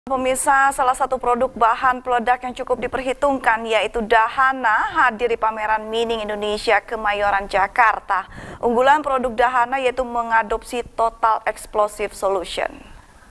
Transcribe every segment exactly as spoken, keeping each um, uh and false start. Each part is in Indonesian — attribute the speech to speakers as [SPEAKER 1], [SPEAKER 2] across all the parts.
[SPEAKER 1] Pemirsa, salah satu produk bahan peledak yang cukup diperhitungkan yaitu Dahana hadir di pameran Mining Indonesia Kemayoran, Jakarta. Unggulan produk Dahana yaitu mengadopsi Total Explosive Solution.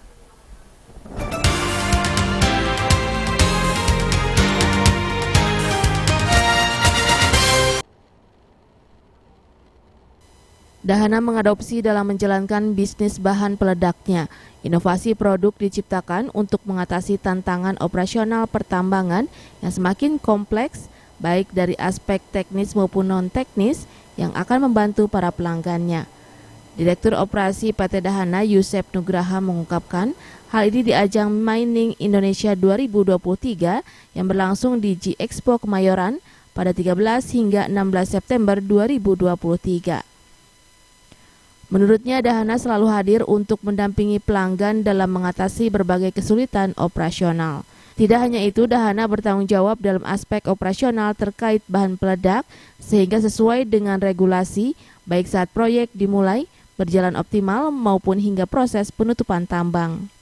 [SPEAKER 2] Dahana mengadopsi dalam menjalankan bisnis bahan peledaknya. Inovasi produk diciptakan untuk mengatasi tantangan operasional pertambangan yang semakin kompleks, baik dari aspek teknis maupun non-teknis, yang akan membantu para pelanggannya. Direktur Operasi P T Dahana, Yusef Nugraha, mengungkapkan hal ini di ajang Mining Indonesia dua ribu dua puluh tiga yang berlangsung di G Expo Kemayoran pada tiga belas hingga enam belas September dua ribu dua puluh tiga. Menurutnya, Dahana selalu hadir untuk mendampingi pelanggan dalam mengatasi berbagai kesulitan operasional. Tidak hanya itu, Dahana bertanggung jawab dalam aspek operasional terkait bahan peledak sehingga sesuai dengan regulasi, baik saat proyek dimulai, berjalan optimal maupun hingga proses penutupan tambang.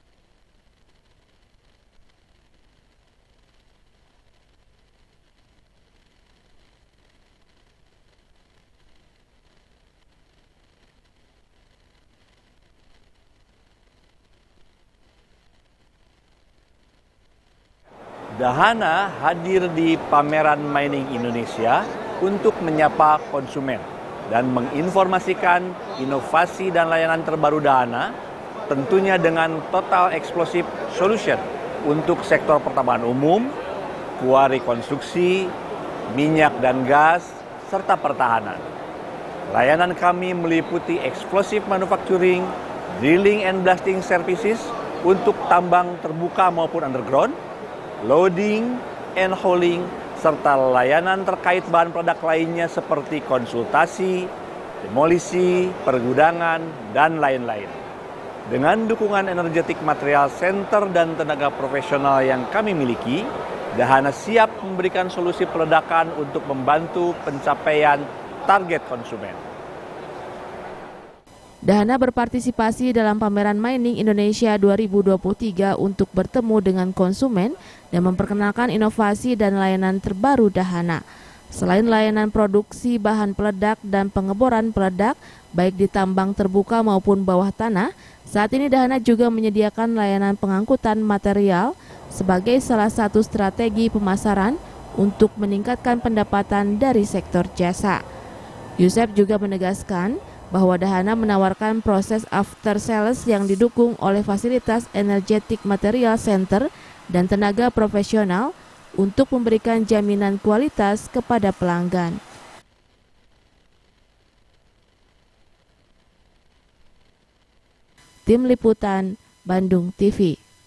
[SPEAKER 3] Dahana hadir di pameran Mining Indonesia untuk menyapa konsumen dan menginformasikan inovasi dan layanan terbaru Dahana, tentunya dengan Total Explosive Solution untuk sektor pertambangan umum, kuari konstruksi, minyak dan gas, serta pertahanan. Layanan kami meliputi explosive manufacturing, drilling and blasting services untuk tambang terbuka maupun underground, loading and hauling, serta layanan terkait bahan peledak lainnya seperti konsultasi, demolisi, pergudangan, dan lain-lain. Dengan dukungan Energetic Material Center dan tenaga profesional yang kami miliki, Dahana siap memberikan solusi peledakan untuk membantu pencapaian target konsumen.
[SPEAKER 2] Dahana berpartisipasi dalam pameran Mining Indonesia dua ribu dua puluh tiga untuk bertemu dengan konsumen dan memperkenalkan inovasi dan layanan terbaru Dahana. Selain layanan produksi bahan peledak dan pengeboran peledak, baik di tambang terbuka maupun bawah tanah, saat ini Dahana juga menyediakan layanan pengangkutan material sebagai salah satu strategi pemasaran untuk meningkatkan pendapatan dari sektor jasa. Yusef juga menegaskan bahwa Dahana menawarkan proses after sales yang didukung oleh fasilitas Energetic Material Center dan tenaga profesional untuk memberikan jaminan kualitas kepada pelanggan. Tim Liputan, Bandung T V.